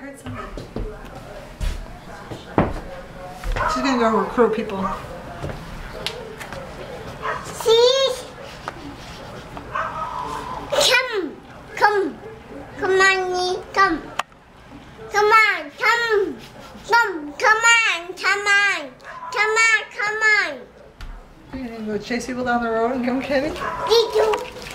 heard something. She's gonna go recruit people. See? Come. Come on, me. Come. Come on. You're gonna go chase people down the road and come get me? Did you?